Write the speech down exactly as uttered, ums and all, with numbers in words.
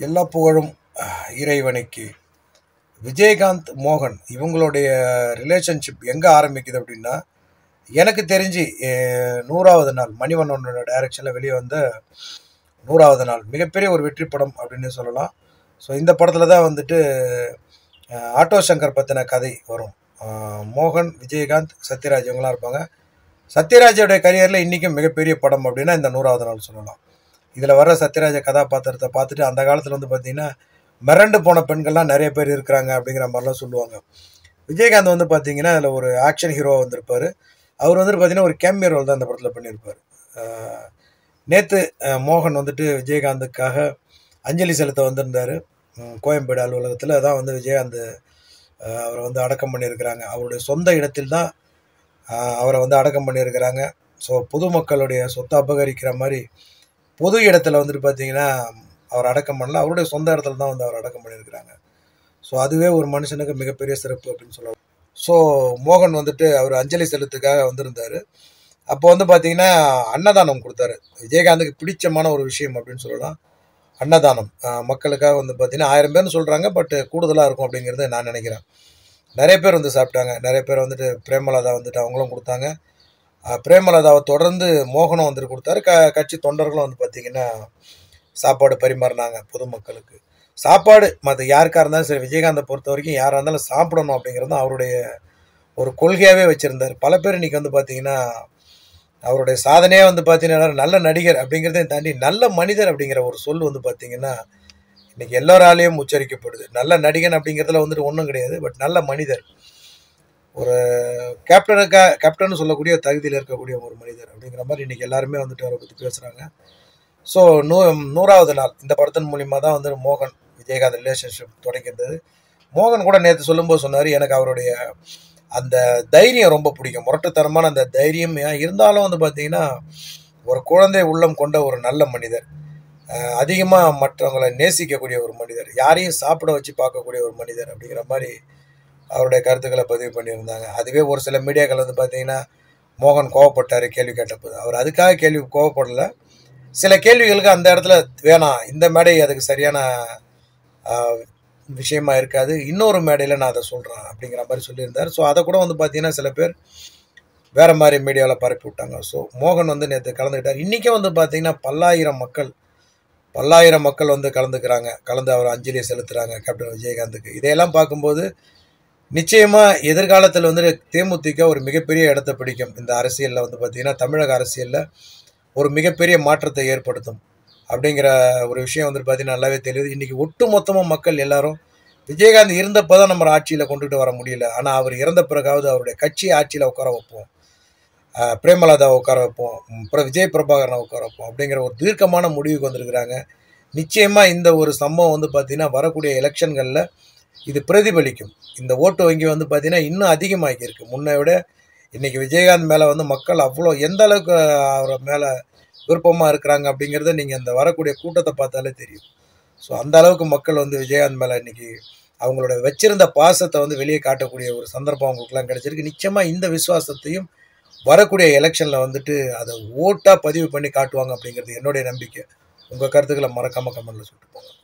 எல்லா புகழும் இறைவனுக்கு. விஜயகாந்த் மோகன் இவங்களுடைய ரிலேஷன்ஷிப் எங்கே ஆரம்பிக்குது அப்படின்னா, எனக்கு தெரிஞ்சு நூறாவது நாள் மணிவண்ணனோட டைரக்ஷனில் வெளியே வந்த நூறாவது நாள் மிகப்பெரிய ஒரு வெற்றி படம் அப்படின்னு சொல்லலாம். ஸோ இந்த படத்தில் தான் வந்துட்டு ஆட்டோ சங்கர் பற்றின கதை வரும். மோகன், விஜயகாந்த், சத்யராஜ் இவங்களாம் இருப்பாங்க. சத்யராஜோடைய கரியரில் இன்றைக்கும் மிகப்பெரிய படம் அப்படின்னா இந்த நூறாவது நாள் சொல்லலாம். இதில் வர சத்யராஜ கதாபாத்திரத்தை பார்த்துட்டு அந்த காலத்தில் வந்து பார்த்திங்கன்னா மிரண்டு போன பெண்கள்லாம் நிறைய பேர் இருக்கிறாங்க அப்படிங்கிற மாதிரிலாம் சொல்லுவாங்க. விஜயகாந்த் வந்து பார்த்திங்கன்னா அதில் ஒரு ஆக்ஷன் ஹீரோவாக வந்திருப்பார். அவர் வந்துட்டு பார்த்திங்கன்னா ஒரு கேமியோ ரோல் தான் அந்த படத்தில் பண்ணியிருப்பார். நேற்று மோகன் வந்துட்டு விஜயகாந்துக்காக அஞ்சலி செலுத்த வந்திருந்தார். கோயம்பேடு அலுவலகத்தில் தான் வந்து விஜயகாந்த் அவரை வந்து அடக்கம் பண்ணியிருக்கிறாங்க. அவருடைய சொந்த இடத்தில் தான் அவரை வந்து அடக்கம் பண்ணியிருக்கிறாங்க. ஸோ பொதுமக்களுடைய சொத்தை அபகரிக்கிற மாதிரி பொது இடத்துல வந்துட்டு பார்த்தீங்கன்னா அவர் அடக்கம் பண்ணல, அவருடைய சொந்த இடத்துல தான் வந்து அவர் அடக்கம் பண்ணியிருக்கிறாங்க. ஸோ அதுவே ஒரு மனுஷனுக்கு மிகப்பெரிய சிறப்பு அப்படின்னு சொல்லலாம். ஸோ மோகன் வந்துட்டு அவர் அஞ்சலி செலுத்துக்காக வந்திருந்தார். அப்போ வந்து பார்த்தீங்கன்னா அன்னதானம் கொடுத்தாரு. விஜயகாந்துக்கு பிடிச்சமான ஒரு விஷயம் அப்படின்னு சொல்லலாம் அன்னதானம். மக்களுக்காக வந்து பார்த்தீங்கன்னா ஆயிரம் பேர்னு சொல்கிறாங்க, பட் கூடுதலாக இருக்கும் அப்படிங்கிறத நான் நினைக்கிறேன். நிறைய பேர் வந்து சாப்பிட்டாங்க. நிறைய பேர் வந்துட்டு பிரேமலதா வந்துட்டு அவங்களும் கொடுத்தாங்க. பிரேமலதாவை தொடர்ந்து மோகனும் வந்துட்டு கொடுத்தாரு. க கட்சி தொண்டர்களும் வந்து பார்த்திங்கன்னா சாப்பாடு பரிமாறினாங்க பொதுமக்களுக்கு. சாப்பாடு மற்ற யாருக்காக இருந்தாலும் சரி, விஜயகாந்தை பொறுத்த வரைக்கும் யாராக இருந்தாலும் சாப்பிடணும் அப்படிங்கிறது தான் அவருடைய ஒரு கொள்கையாகவே வச்சுருந்தார். பல பேர் இன்றைக்கி வந்து பார்த்திங்கன்னா அவருடைய சாதனையாக வந்து பார்த்திங்கன்னா நல்ல நடிகர் அப்படிங்கிறதையும் தாண்டி நல்ல மனிதர் அப்படிங்கிற ஒரு சொல் வந்து பார்த்திங்கன்னா இன்றைக்கி எல்லோராலேயும் உச்சரிக்கப்படுது. நல்ல நடிகன் அப்படிங்கிறதுல வந்துட்டு ஒன்றும் கிடையாது, பட் நல்ல மனிதர், ஒரு கேப்டனுக்காக கேப்டன் சொல்லக்கூடிய தகுதியில் இருக்கக்கூடிய ஒரு மனிதர் அப்படிங்கிற மாதிரி இன்றைக்கி எல்லாருமே வந்துட்டு அவரை பற்றி பேசுகிறாங்க. ஸோ நூ நூறாவது நாள் இந்த படத்தின் மூலிமா தான் வந்து மோகன் விஜயகாந்த் ரிலேஷன்ஷிப் தொடங்கியிருந்தது. மோகன் கூட நேற்று சொல்லும்போது சொன்னார், எனக்கு அவருடைய அந்த தைரியம் ரொம்ப பிடிக்கும், முரட்டுத்தனமான அந்த தைரியம் இருந்தாலும் வந்து பார்த்திங்கன்னா ஒரு குழந்தை உள்ளம் கொண்ட ஒரு நல்ல மனிதர், அதிகமாக மற்றவங்களை நேசிக்கக்கூடிய ஒரு மனிதர், யாரையும் சாப்பிட வச்சு பார்க்கக்கூடிய ஒரு மனிதர் அப்படிங்கிற மாதிரி அவருடைய கருத்துக்களை பதிவு பண்ணியிருந்தாங்க. அதுவே ஒரு சில மீடியாக்கள் வந்து பார்த்தீங்கன்னா மோகன் கோவப்பட்டார் கேள்வி கேட்டபோது. அவர் அதுக்காக கேள்வி கோவப்படலை, சில கேள்விகளுக்கு அந்த இடத்துல வேணாம், இந்த மேடை அதுக்கு சரியான விஷயமா இருக்காது, இன்னொரு மேடையில் நான் அதை சொல்கிறேன் அப்படிங்கிற மாதிரி சொல்லியிருந்தார். ஸோ அதை கூட வந்து பார்த்தீங்கன்னா சில பேர் வேறு மாதிரி மீடியாவில் பரப்பி விட்டாங்க. ஸோ மோகன் வந்து நேற்று கலந்துக்கிட்டார். இன்றைக்கே வந்து பார்த்திங்கன்னா பல்லாயிரம் மக்கள் பல்லாயிரம் மக்கள் வந்து கலந்துக்கிறாங்க, கலந்து அவர் அஞ்சலியை செலுத்துகிறாங்க கேப்டன் விஜயகாந்துக்கு. இதையெல்லாம் பார்க்கும்போது நிச்சயமாக எதிர்காலத்தில் வந்து தேமுதிக ஒரு மிகப்பெரிய இடத்தை பிடிக்கும். இந்த அரசியலில் வந்து பார்த்திங்கன்னா தமிழக அரசியலில் ஒரு மிகப்பெரிய மாற்றத்தை ஏற்படுத்தும் அப்படிங்கிற ஒரு விஷயம் வந்து பார்த்திங்கன்னா நல்லாவே தெரியுது. இன்றைக்கி ஒட்டு மொத்தமாக மக்கள் எல்லாரும் விஜயகாந்த் இருந்தப்போ தான் நம்ம ஆட்சியில் கொண்டுட்டு வர முடியல, ஆனால் அவர் இறந்த பிறகாவது அவருடைய கட்சி ஆட்சியில் உட்கார வைப்போம், பிரேமலதாவை உட்கார வைப்போம், அப்புறம் விஜய் பிரபாகரனை உட்கார வைப்போம் அப்படிங்கிற ஒரு தீர்க்கமான முடிவுக்கு வந்திருக்கிறாங்க. நிச்சயமாக இந்த ஒரு சம்பவம் வந்து பார்த்திங்கன்னா வரக்கூடிய எலெக்ஷன்களில் இது பிரதிபலிக்கும். இந்த ஓட்டு வங்கி வந்து பார்த்திங்கன்னா இன்னும் அதிகமாகி இருக்குது முன்னை விட. இன்றைக்கி விஜயகாந்த் மேலே வந்து மக்கள் அவ்வளோ எந்த அளவுக்கு அவரை மேலே விருப்பமாக இருக்கிறாங்க அப்படிங்கிறத நீங்கள் அந்த வரக்கூடிய கூட்டத்தை பார்த்தாலே தெரியும். ஸோ அந்த அளவுக்கு மக்கள் வந்து விஜயகாந்த் மேலே இன்றைக்கி அவங்களோட வச்சிருந்த பாசத்தை வந்து வெளியே காட்டக்கூடிய ஒரு சந்தர்ப்பம் அவங்களுக்குலாம் கிடச்சிருக்கு. நிச்சயமாக இந்த விசுவாசத்தையும் வரக்கூடிய எலெக்ஷனில் வந்துட்டு அதை ஓட்டாக பதிவு பண்ணி காட்டுவாங்க அப்படிங்கிறது என்னுடைய நம்பிக்கை. உங்கள் கருத்துக்களை மறக்காமல் கமெண்ட்டில் சொல்லிட்டு போங்க.